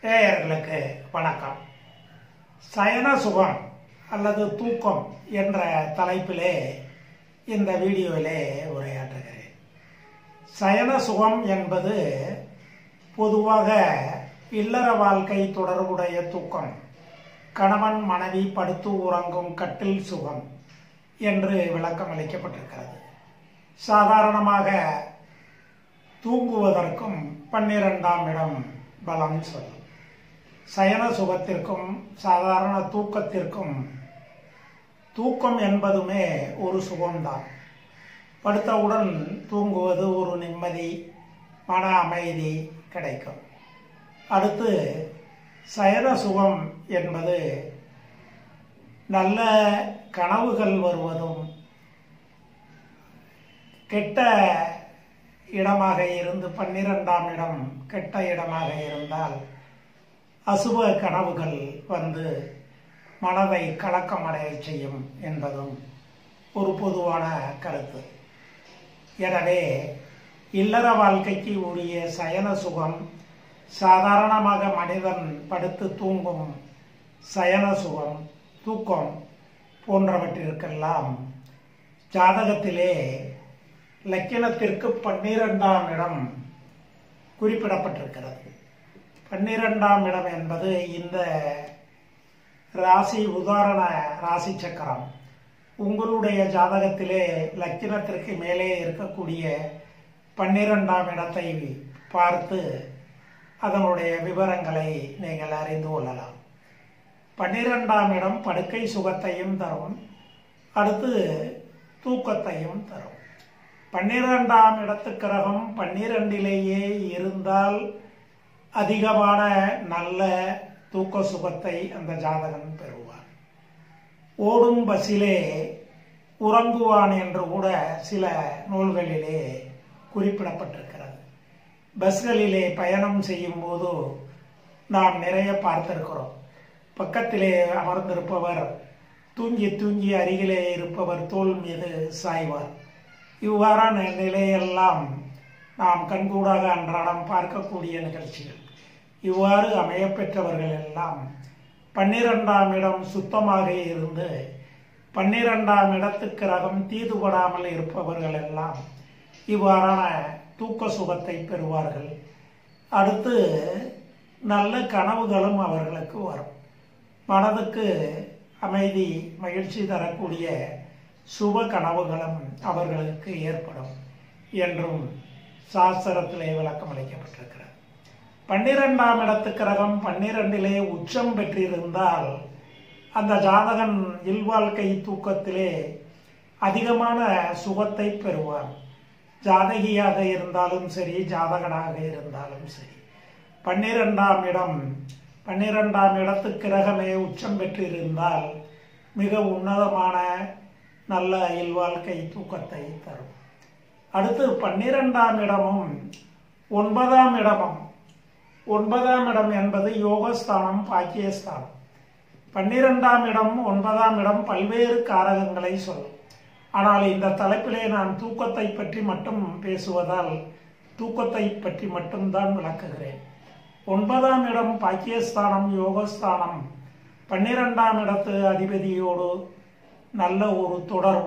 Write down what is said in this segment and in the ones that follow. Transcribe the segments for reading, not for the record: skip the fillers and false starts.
நேயர்களுக்கு வணக்கம். சயன சுகம் அல்லது தூக்கம் என்ற தலைப்பிலே இந்த வீடியோவிலே உரையாற்றுகிறேன். சயன சுகம் என்பது பொதுவாக இல்லற வாழ்க்கை தொடர்புடைய தூக்கம், கணவன் மனைவி படுத்து உறங்கும் கட்டில் சுகம் என்று விளக்கம் அளிக்கப்பட்டிருக்கிறது. சாதாரணமாக தூங்குவதற்கும் 12ஆம் இடம் பலம் சொல்லும். சயன சுகத்திற்கும் சாதாரண தூக்கத்திற்கும் தூக்கம் என்பதுமே ஒரு சுகம்தான். படுத்தவுடன் தூங்குவது ஒரு நிம்மதி, மன அமைதி கிடைக்கும். அடுத்து சயன சுகம் என்பது நல்ல கனவுகள் வருவதும், கெட்ட இடமாக இருந்து 12ஆம் இடம் கெட்ட இடமாக இருந்தால் அசுப கனவுகள் வந்து மனதை கலக்கமடைய செய்யும் என்பதும் ஒரு பொதுவான கருத்து. எனவே இல்லற வாழ்க்கைக்கு உரிய சயன சுகம், சாதாரணமாக மனிதன் படுத்து தூங்கும் சயன சுகம், தூக்கம் போன்றவற்றிற்கெல்லாம் ஜாதகத்திலே லக்கினத்திற்கு 12ஆம் இடம் குறிப்பிடப்பட்டிருக்கிறது. 12ஆம் இடம் என்பது இந்த ராசி உதாரண ராசி சக்கரம். உங்களுடைய ஜாதகத்திலே லக்கினத்திற்கு மேலே இருக்கக்கூடிய 12ஆம் இடத்தை பார்த்து அதனுடைய விவரங்களை நீங்கள் அறிந்து கொள்ளலாம். 12ஆம் இடம் படுக்கை சுகத்தையும் தரும், அடுத்து தூக்கத்தையும் தரும். 12ஆம் இடத்து கிரகம் 12லேயே இருந்தால் அதிகமான நல்ல தூக்க சுகத்தை அந்த ஜாதகன் பெறுவார். ஓடும் பஸ்ஸிலே உறங்குவான் என்று கூட சில நூல்களிலே குறிப்பிடப்பட்டிருக்கிறது. பஸ்களிலே பயணம் செய்யும் போது நாம் நிறைய பார்த்திருக்கிறோம். பக்கத்திலே அமர்ந்திருப்பவர் தூங்கி தூங்கி அருகிலே இருப்பவர் தோள் மீது சாய்வார். இவ்வாறான நிலையெல்லாம் நாம் கண்கூடாக அன்றாடம் பார்க்கக்கூடிய நிகழ்ச்சிகள். இவ்வாறு அமையப்பெற்றவர்கள் எல்லாம் 12ஆம் இடம் சுத்தமாக இருந்து 12ஆம் இடத்து கிரகம் தீதுபடாமல் இருப்பவர்கள் எல்லாம் இவ்வாறான தூக்க சுகத்தை பெறுவார்கள். அடுத்து நல்ல கனவுகளும் அவர்களுக்கு வரும். மனதுக்கு அமைதி, மகிழ்ச்சி தரக்கூடிய சுப கனவுகளும் அவர்களுக்கு ஏற்படும் என்றும் சாஸ்திரத்திலே விளக்கம் அளிக்கப்பட்டிருக்கிறது. 12ஆம் இடத்து கிரகம் 12லே உச்சம் பெற்றிருந்தால் அந்த ஜாதகன் இல்வாழ்க்கை தூக்கத்திலே அதிகமான சுகத்தை பெறுவார். ஜாதகியாக இருந்தாலும் சரி, ஜாதகனாக இருந்தாலும் சரி. 12ஆம் இடம் 12ஆம் இடத்து கிரகமே உச்சம் பெற்றிருந்தால் மிக உன்னதமான நல்ல இல்வாழ்க்கை தூக்கத்தை தரும். அடுத்து 12ஆம் இடமும் 9ஆம் இடமும், 9ஆம் இடம் என்பது யோகஸ்தானம், பாக்கியஸ்தானம். 12ஆம் இடம் 9ஆம் இடம் பல்வேறு காரகங்களை சொல்லும். ஆனால் இந்த தலைப்பிலே நான் தூக்கத்தை பற்றி மட்டும் பேசுவதால் தூக்கத்தை பற்றி மட்டும்தான் விளக்குகிறேன். 9ஆம் இடம் பாக்கியஸ்தானம், யோகஸ்தானம், 12ஆம் இடத்து அதிபதியோடு நல்ல ஒரு தொடர்பு,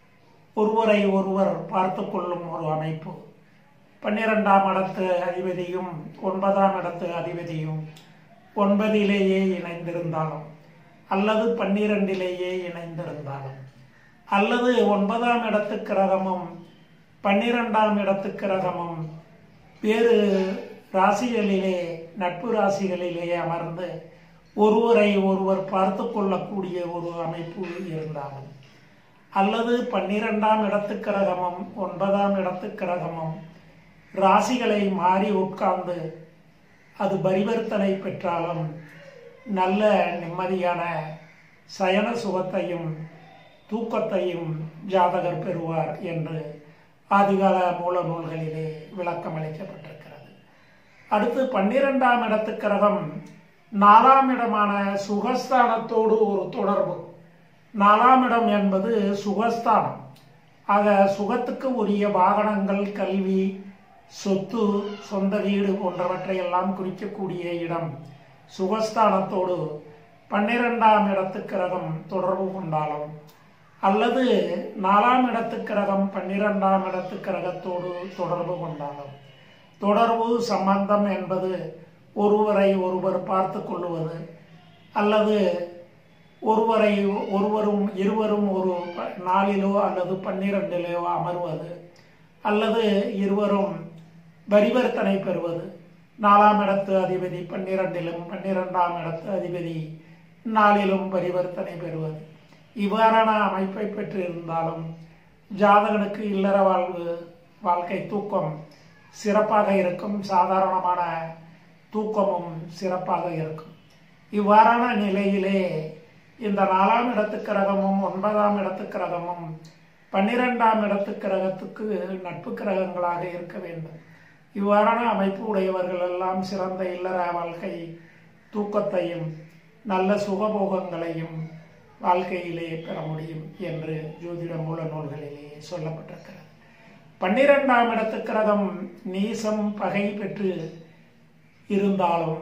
ஒருவரை ஒருவர் பார்த்து கொள்ளும் ஒரு அமைப்பு. 12ஆம் இடத்து அதிபதியும் 9ஆம் இடத்து அதிபதியும் 9லேயே இணைந்திருந்தாலும், அல்லது 12லேயே இணைந்திருந்தாலும், அல்லது 9ஆம் இடத்து கிரகமும் 12ஆம் இடத்து கிரகமும் வேறு ராசிகளிலே, நட்பு ராசிகளிலே அமர்ந்து ஒருவரை ஒருவர் பார்த்து கொள்ளக்கூடிய ஒரு அமைப்பு இருந்தாலும், அல்லது 12ஆம் இடத்து கிரகமும் 9ஆம் இடத்து கிரகமும் ராசிகளை மாறி உட்கார்ந்து அது பரிவர்த்தனை பெற்றாலும் நல்ல நிம்மதியான சயன சுகத்தையும் தூக்கத்தையும் ஜாதகர் பெறுவார் என்று ஆதிகால மூல நூல்களிலே விளக்கம் அளிக்கப்பட்டிருக்கிறது. அடுத்து 12ஆம் இடத்து கிரகம் 4ஆம் இடமான சுகஸ்தானத்தோடு ஒரு தொடர்பு. 4ஆம் இடம் என்பது சுகஸ்தானம். ஆக சுகத்துக்கு உரிய வாகனங்கள், கல்வி, சொத்து, சொந்த வீடு போன்றவற்றை எல்லாம் குறிக்கக்கூடிய இடம் சுகஸ்தானத்தோடு 12ஆம் இடத்து கிரகம் தொடர்பு கொண்டாலும் அல்லது 4ஆம் இடத்து கிரகம் 12ஆம் இடத்து கிரகத்தோடு தொடர்பு கொண்டாலும், தொடர்பு சம்பந்தம் என்பது ஒருவரை ஒருவர் பார்த்து கொள்ளுவது அல்லது இருவரும் ஒரு நாளிலோ அல்லது 12லோ அமர்வது அல்லது இருவரும் பரிவர்த்தனை பெறுவது, 4ஆம் இடத்து அதிபதி 12லும் 12ஆம் இடத்து அதிபதி 4லும் பரிவர்த்தனை பெறுவது, இவ்வாறான அமைப்பை பெற்றிருந்தாலும் ஜாதகனுக்கு இல்லற வாழ்க்கை தூக்கம் சிறப்பாக இருக்கும். சாதாரணமான தூக்கமும் சிறப்பாக இருக்கும். இவ்வாறான நிலையிலே இந்த 4ஆம் இடத்து கிரகமும் 9ஆம் இடத்து கிரகமும் 12ஆம் இடத்து கிரகத்துக்கு நட்பு கிரகங்களாக இருக்க வேண்டும். இவ்வாறான அமைப்பு உடையவர்கள் எல்லாம் சிறந்த இல்லற வாழ்க்கை தூக்கத்தையும் நல்ல சுகபோகங்களையும் வாழ்க்கையிலே பெற முடியும் என்று ஜோதிட மூல நூல்களிலே சொல்லப்பட்டிருக்கிறது. 12ஆம் இடத்து கிரகம் நீசம் பகை பெற்று இருந்தாலும்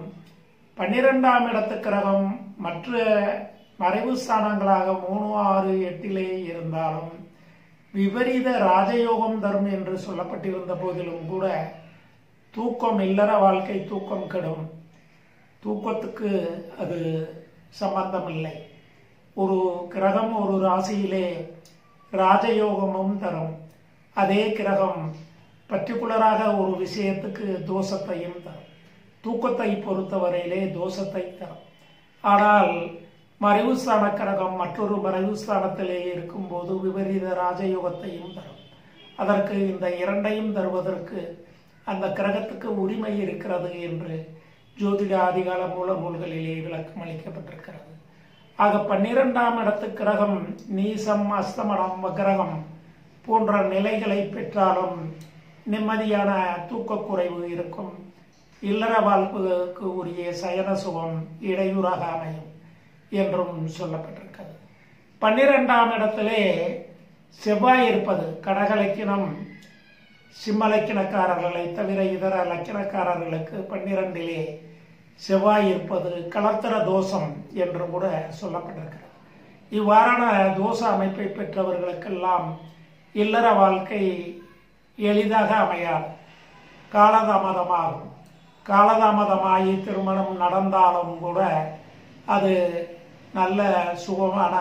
12ஆம் இடத்து கிரகம் மற்ற மறைவு ஸ்தானங்களாக 3, 6, 8 இருந்தாலும் விபரீத ராஜயோகம் தரும் என்று சொல்லப்பட்டிருந்த போதிலும் கூட தூக்கம் இல்லற வாழ்க்கை தூக்கம் கெடும். தூக்கத்துக்கு அது சம்பந்தம் இல்லை. ஒரு கிரகம் ஒரு ராசியிலே ராஜயோகமும் தரும். அதே கிரகம் பர்டிகுலராக ஒரு விஷயத்துக்கு தோஷத்தையும் தரும். தூக்கத்தை பொறுத்தவரையிலே தோஷத்தை தரும். ஆனால் மறைவுஸ்தான கிரகம் மற்றொரு மறைவுஸ்தானத்திலே இருக்கும்போது விபரீத ராஜயோகத்தையும் தரும். அதற்கு இந்த இரண்டையும் தருவதற்கு அந்த கிரகத்துக்கு உரிமை இருக்கிறது என்று ஜோதிட ஆதிகால மூல நூல்களிலே விளக்கம் அளிக்கப்பட்டிருக்கிறது. ஆக 12ஆம் இடத்து கிரகம் நீசம், அஸ்தமனம், வக்ரகம் போன்ற நிலைகளை பெற்றாலும் நிம்மதியான தூக்கக்குறைவு இருக்கும். இல்லற வாழ்வுக்கு உரிய சயன சுகம் இடையூறாக அமையும் என்றும் சொல்லப்பட்டிருக்கிறது. 12ஆம் இடத்திலே செவ்வாய் இருப்பது கடக லக்கினம் சிம்ம லக்கினக்காரர்களை தவிர இதர லக்கினக்காரர்களுக்கு 12லே செவ்வாய் இருப்பது கலத்தர தோஷம் என்று கூட சொல்லப்பட்டிருக்கிறது. இவ்வாறான தோஷ அமைப்பை பெற்றவர்களுக்கெல்லாம் இல்லற வாழ்க்கை எளிதாக அமையாது, காலதாமதமாகும். காலதாமதமாகி திருமணம் நடந்தாலும் கூட அது நல்ல சுகமான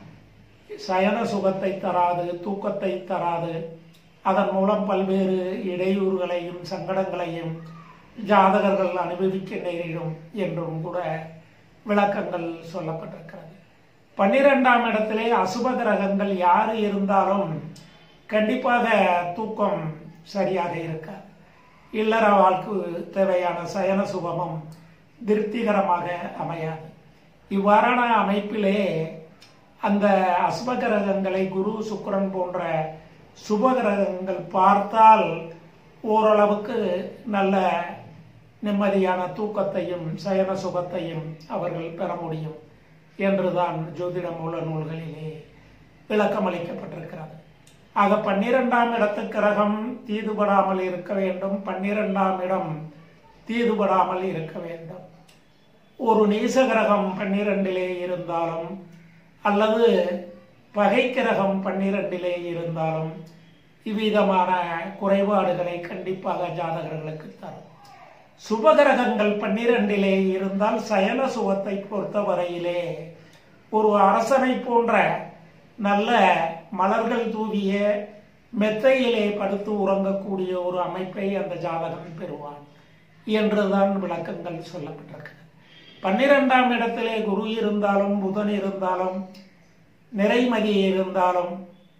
சயன சுகத்தை தராது, தூக்கத்தை தராது. அதன் மூலம் பல்வேறு இடையூறுகளையும் சங்கடங்களையும் ஜாதகர்கள் அனுபவிக்க நேரிடும் என்றும் கூட விளக்கங்கள் சொல்லப்பட்டிருக்கிறது. 12ஆம் இடத்திலே அசுப கிரகங்கள் யாரு இருந்தாலும் கண்டிப்பாக தூக்கம் சரியாக இருக்காது. இல்லற வாழ்க்கை தேவையான சயன சுகமும் திருப்திகரமாக அமையாது. இவ்வாறான அமைப்பிலே அந்த அசுப கிரகங்களை குரு, சுக்கிரன் போன்ற சுப கிரகங்கள் பார்த்தால் ஓரளவுக்கு நல்ல நிம்மதியான தூக்கத்தையும் சயன சுகத்தையும் அவர்கள் பெற முடியும் என்றுதான் ஜோதிட மூல நூல்களிலே விளக்கம் அளிக்கப்பட்டிருக்கிறது. ஆக 12ஆம் இடத்து கிரகம் தீதுபடாமல் இருக்க வேண்டும். 12ஆம் இடம் தீதுபடாமல் இருக்க வேண்டும். ஒரு நீச கிரகம் 12லே இருந்தாலும் அல்லது பகை கிரகம் 12லே இருந்தாலும் இவ்விதமான குறைபாடுகளை கண்டிப்பாக ஜாதகர்களுக்கு தரும். சுபகிரகங்கள் 12லே இருந்தால் சயன சுகத்தை பொறுத்தவரையிலே ஒரு அரசனை போன்ற நல்ல மலர்கள் தூவிய மெத்தையிலே படுத்து உறங்கக்கூடிய ஒரு அமைப்பை அந்த ஜாதகன் பெறுவான் என்றுதான் விளக்கங்கள் சொல்லப்பட்டிருக்கிறது. 12ஆம் இடத்திலே குரு இருந்தாலும் புதன் இருந்தாலும் நிறைமதி இருந்தாலும்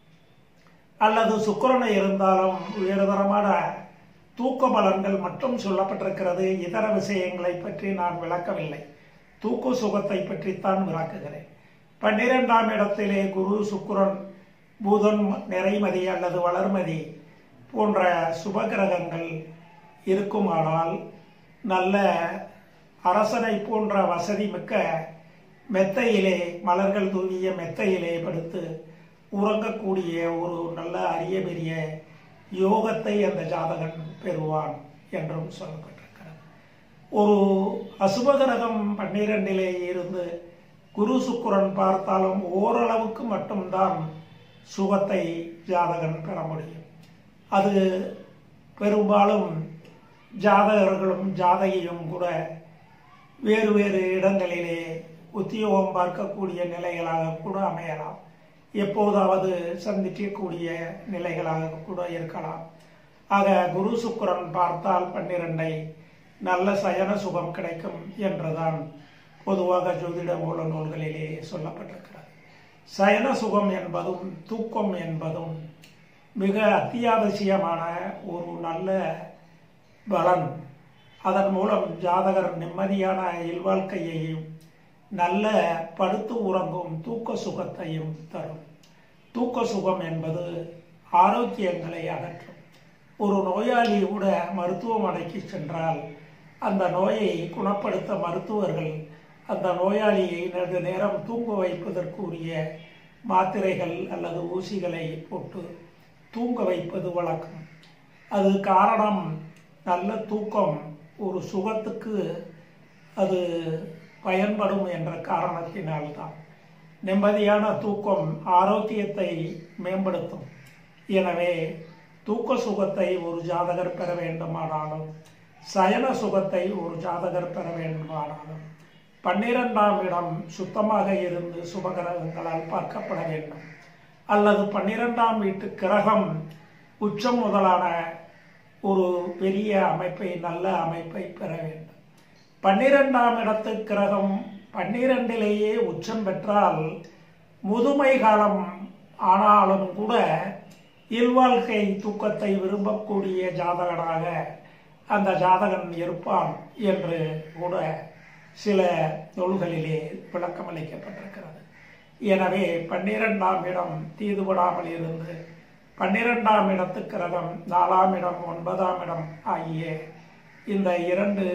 அல்லது சுக்கிரனை இருந்தாலும் உயர்தரமான தூக்க பலன்கள் மட்டும் சொல்லப்பட்டிருக்கிறது. இதர விஷயங்களை பற்றி நான் விளக்கவில்லை, தூக்க சுகத்தை பற்றித்தான் விளக்குகிறேன். 12ஆம் இடத்திலே குரு, சுக்கிரன், புதன், நிறைமதி அல்லது வளர்மதி போன்ற சுபகிரகங்கள் இருக்குமானால் நல்ல அரசனை போன்ற வசதி மிக்க மெத்தையிலே மலர்கள் தூவிய மெத்தையிலே படுத்து உறங்கக்கூடிய ஒரு நல்ல அரிய பெரிய யோகத்தை அந்த ஜாதகன் பெறுவான் என்றும் சொல்லப்பட்டிருக்கிறது. ஒரு அசுபகிரகம் 12 இருந்து குரு சுக்கிரன் பார்த்தாலும் ஓரளவுக்கு மட்டும்தான் சுகத்தை ஜாதகன் பெற முடியும். அது பெரும்பாலும் ஜாதகர்களும் ஜாதகியும் கூட வேறு வேறு இடங்களிலே உத்தியோகம் பார்க்கக்கூடிய நிலைகளாக கூட அமையலாம், எப்போதாவது சந்திக்கக்கூடிய நிலைகளாக கூட இருக்கலாம். ஆக குரு சுக்கிரன் பார்த்தால் 12 நல்ல சயன சுகம் கிடைக்கும் என்றுதான் பொதுவாக ஜோதிட மூல நூல்களிலே சொல்லப்பட்டிருக்கிறது. சயன சுகம் என்பதும் தூக்கம் என்பதும் மிக அத்தியாவசியமான ஒரு நல்ல பலன். அதன் மூலம் ஜாதகர் நிம்மதியான இல்வாழ்க்கையையும் நல்ல படுத்து உறங்கும் தூக்க சுகத்தையும் தரும். தூக்க சுகம் என்பது ஆரோக்கியங்களை அகற்றும். ஒரு நோயாளி கூட மருத்துவமனைக்கு சென்றால் அந்த நோயை குணப்படுத்த மருத்துவர்கள் அந்த நோயாளியை நெடு நேரம் தூங்க வைப்பதற்குரிய மாத்திரைகள் அல்லது ஊசிகளை போட்டு தூங்க வைப்பது வழக்கம். அது காரணம் நல்ல தூக்கம் ஒரு சுகத்துக்கு அது பயன்படும் என்ற காரணத்தினால்தான். நிம்மதியான தூக்கம் ஆரோக்கியத்தை மேம்படுத்தும். எனவே தூக்க சுகத்தை ஒரு ஜாதகர் பெற வேண்டுமானாலும் சயன சுகத்தை ஒரு ஜாதகர் பெற வேண்டுமானாலும் 12ஆம் இடம் சுத்தமாக இருந்து சுபகிரகங்களால் பார்க்கப்பட வேண்டும். அல்லது 12ஆம் வீட்டு கிரகம் உச்சம் முதலான ஒரு பெரிய அமைப்பை நல்ல அமைப்பை பெற வேண்டும். 12ஆம் இடத்து கிரகம் 12லேயே உச்சம் பெற்றால் முதுமை காலம் ஆனாலும் கூட இல்வாழ்க்கை தூக்கத்தை விரும்பக்கூடிய ஜாதகனாக அந்த ஜாதகன் இருப்பான் என்று கூட சில நூல்களிலே விளக்கம் அளிக்கப்பட்டிருக்கிறது. எனவே 12ஆம் இடம் தீதுபடாமல் இருந்து 12ஆம் இடத்து கிரகம் 4ஆம் இடம் 9ஆம் இடம் ஆகிய இந்த 2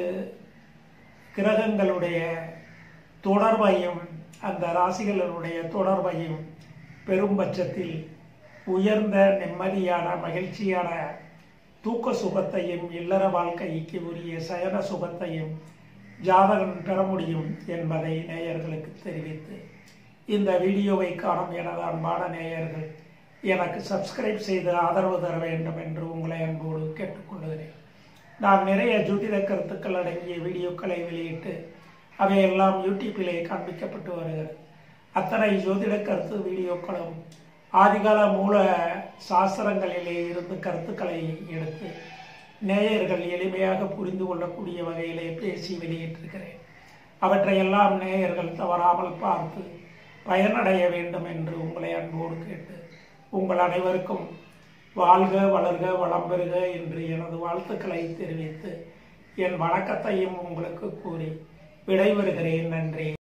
கிரகங்களுடைய தொடர்பையும் அந்த ராசிகளுடைய தொடர்பையும் பெரும்பட்சத்தில் உயர்ந்த நிம்மதியான மகிழ்ச்சியான தூக்க சுகத்தையும் இல்லற வாழ்க்கைக்கு உரிய சயன சுகத்தையும் ஜாதகன் பெற முடியும் என்பதை நேயர்களுக்கு தெரிவித்து இந்த வீடியோவை காணும் எனது அன்பான நேயர்கள் எனக்கு சப்ஸ்கிரைப் செய்து ஆதரவு தர வேண்டும் என்று உங்களை அன்போடு கேட்டுக்கொள்கிறேன். நான் நிறைய ஜோதிட கருத்துக்கள் அடங்கிய வீடியோக்களை வெளியிட்டு அவையெல்லாம் யூடியூப்பிலே காண்பிக்கப்பட்டு வருகிறது. அத்தனை ஜோதிட கருத்து வீடியோக்களும் ஆதிகால மூல சாஸ்திரங்களிலே இருந்து கருத்துக்களை எடுத்து நேயர்கள் எளிமையாக புரிந்து கொள்ளக்கூடிய வகையிலே பேசி வெளியிட்டிருக்கிறேன். அவற்றையெல்லாம் நேயர்கள் தவறாமல் பார்த்து பயனடைய வேண்டும் என்று உங்களை அன்போடு கேட்டு உங்கள் அனைவருக்கும் வாழ்க வளர்க வளம் பெறுக என்று எனது வாழ்த்துக்களை தெரிவித்து என் வணக்கத்தையும் உங்களுக்கு கூறி விடைபெறுகிறேன். நன்றி.